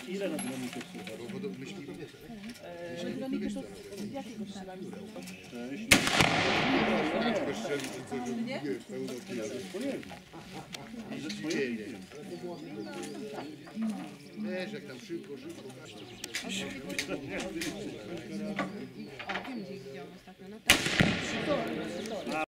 Ile na dynamikę słucha? Bo myśli to wiesz, Dynamikę to z jakiego strzelania? Wiesz, jak tam szybko. A wiem, gdzie widziałam ostatnio. No tak.